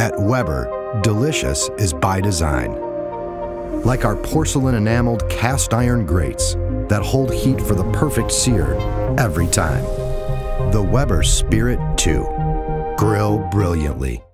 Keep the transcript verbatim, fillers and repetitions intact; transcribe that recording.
At Weber, delicious is by design. Like our porcelain enameled cast iron grates that hold heat for the perfect sear every time. The Weber Spirit two. Grill brilliantly.